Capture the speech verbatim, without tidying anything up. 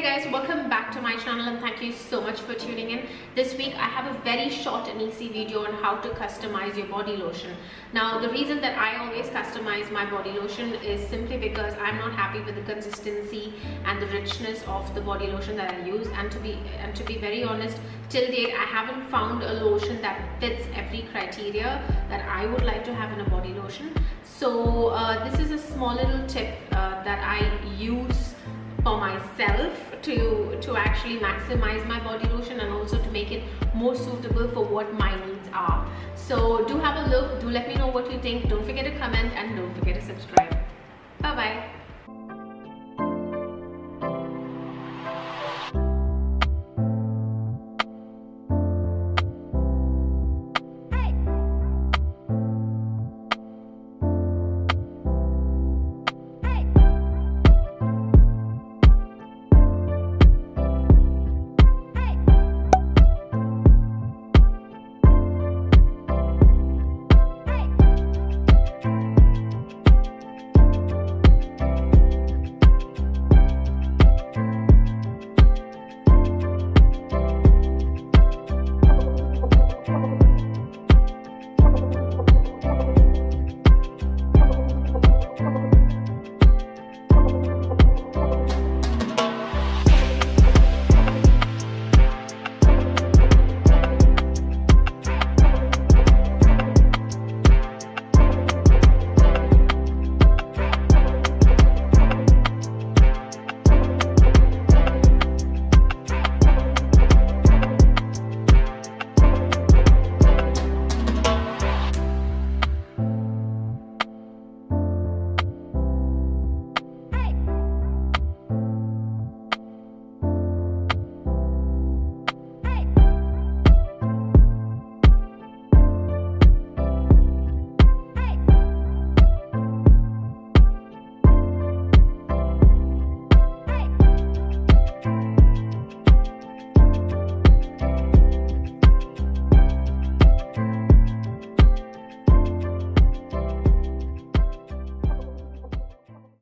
guys, welcome back to my channel and thank you so much for tuning in. This week I have a very short and easy video on how to customize your body lotion. Now the reason that I always customize my body lotion is simply because I'm not happy with the consistency and the richness of the body lotion that I use, and to be and to be very honest, till date I haven't found a lotion that fits every criteria that I would like to have in a body lotion. So uh, this is a small little tip uh, that I use for myself to to actually maximize my body lotion and also to make it more suitable for what my needs are. So do have a look, do let me know what you think, don't forget to comment and don't forget to subscribe. Bye bye.